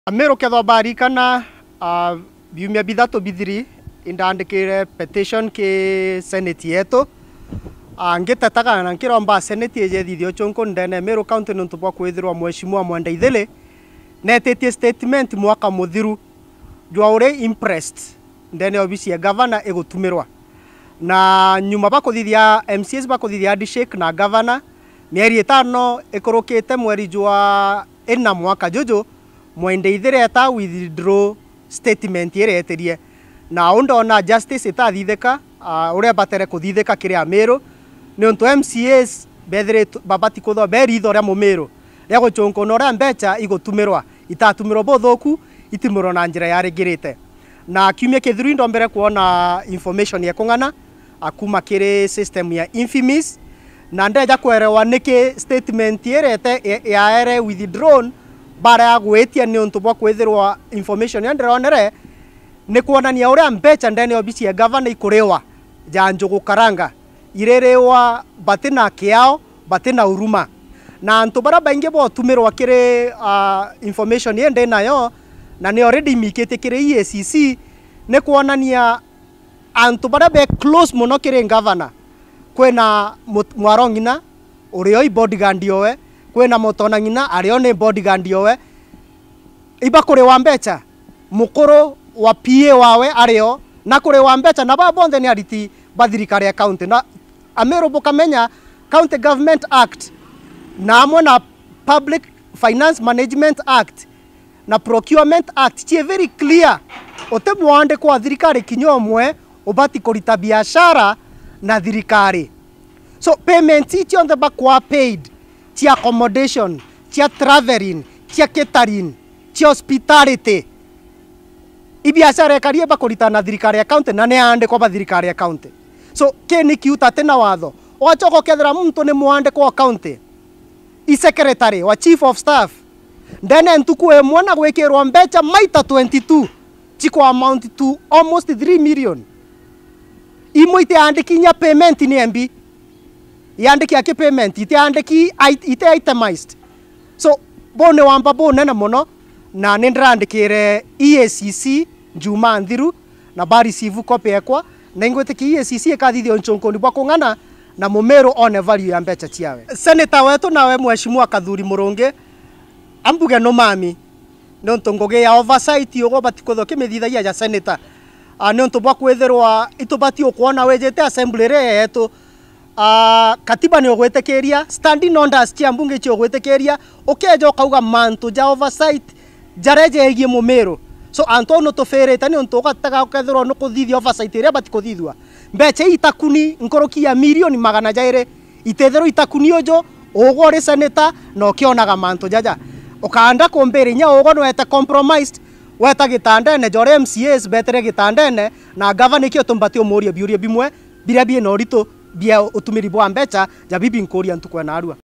Meru ketho barikana biumia bithatu bithiri indandikire petition ki senate yetu ngitetaga na nkiromba senate yethithio chonko ndene Meru county nuntu bwa kwithirwa mheshimiwa Mwangaza netetie statement mwaka muthiru jwa uri impressed ndene obisi ya governor igutumirwa na nyuma bakuthithia MCs bakuthithia handshake na governor mieri 5 ikorokete mweri jwa ena mwaka jojo Mwangaza eta withdraw statement yereterie na undona justice itathitheka uria batere kuthitheka kiria Meru ni untu MCs bethere babati kutho beritho ria Meru ria guchonko nora mbecha igutumirwa itatumirwo bothoku itimurwo na njira yarigirite na kiumia kithiru ndo mbere kuona information ya kung'ana akuma kiri system ya infamous na ndeja kwerewa niki statement yerete yaere withdrawn bara ya gwetia ni untu bwa kwithirwa information ya ndironere ni kuonania uria mbecha ndene obisi ya governor ikurewa ja njugu karanga irerewa batina kiao batina uruma na antu bara baingi bo tumirwa kiri information yende nayo na ni already mikete kiri EACC ni kuonania antu bara be close muno kiri governor kwena mwarongina urio bodyguard yowe kwena motona ngina ario ni bodyguard yowe iba kuri wa mbecha mukuru wa PA wawe ario na kuri wa mbecha na babonde ni ariti bathirikari ya county na Meru bukamenya County Government Act na amwe na Public Finance Management Act na Procurement Act tie very clear ote mwande kwa thirikari kinyomwe ubati kurita biashara na thirikari so payment iti on the back wa paid tia accommodation tia traveling tia catering tia hospitality ibiashara karie bakurita na thirikari ya county na neande kwa thirikari ya county so keni kiuta tena watho wachoko kethera muntu ni mwande kwa county i secretary wa chief of staff ndene ntuku emwe na gwikirwa mbecha maita 22 chiko amount to almost 3 million imoite andikinya payment ni MB yandiki yake payment ite andiki ite itemized so bone wamba bone na mono na nindrandikire EACC Juma Nthiru na bari sivu copy ekwa na ingwetiki EACC ekathithio nchonko ni bwa kung'ana na Meru one value ya mbecha ciawe senator wetu nawe mheshimiwa Kathuri Murungi ambuge no mami no ntongoge ya oversight yogo batikotho kimithithagia ya senator no ntobwa kwethirwa itubati okuona wejete assembly yetu katiba ni ogwetekeria standing orders cia mbunge cio ogwetekeria ukeja ukauga mantu ja oversight jareje egie Meru so antono tofereta ni ontoka taka ukethirwa no kuthithia oversight ria batikuthithwa mbecha itakuni nkorokia milioni 200 itethero itakuni ojo ogore senator no kionaga mantu jaja ukaanda kombere nya ogo no eta compromised weta gitandene jore MCAs betere gitandene na governor kio tumbati omoria biuria bimwe biria bie no rito bia utumiri bwa mbecha ja bibi nkoria ntukwe na arua